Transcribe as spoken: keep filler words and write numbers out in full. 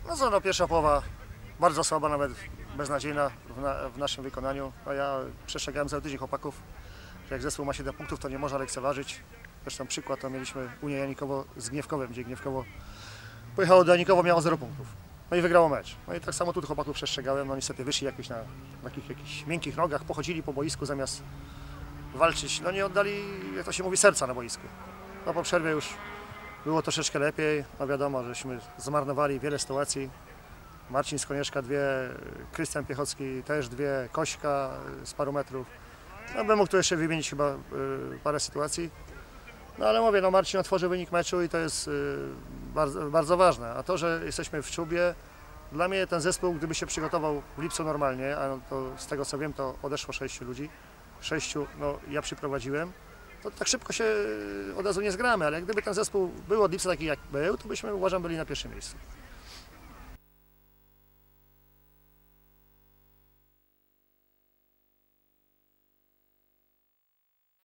No co, no pierwsza połowa bardzo słaba, nawet beznadziejna w, na, w naszym wykonaniu. A ja przestrzegałem cały tydzień chłopaków, że jak zespół ma siedem punktów, to nie można lekceważyć. Zresztą przykład to mieliśmy Unię Janikowo z Gniewkowem, gdzie Gniewkowo pojechało do Janikowo, miało zero punktów. No i wygrało mecz. No i tak samo tu chłopaków przestrzegałem, no niestety wyszli jakoś na takich jakichś miękkich nogach, pochodzili po boisku zamiast walczyć. No nie oddali, jak to się mówi, serca na boisku. No po przerwie już było troszeczkę lepiej, no wiadomo, żeśmy zmarnowali wiele sytuacji. Marcin z Konieczka dwie, Krystian Piechocki też dwie, Kośka z paru metrów. No bym mógł tu jeszcze wymienić chyba y, parę sytuacji. No ale mówię, no Marcin otworzył wynik meczu i to jest y, bardzo, bardzo ważne. A to, że jesteśmy w Czubie, dla mnie ten zespół, gdyby się przygotował w lipcu normalnie, a no to z tego co wiem, to odeszło sześciu ludzi. Sześciu, no ja przyprowadziłem. To tak szybko się od razu nie zgramy, ale gdyby ten zespół był od lipca taki jak był, to byśmy uważam byli na pierwszym miejscu.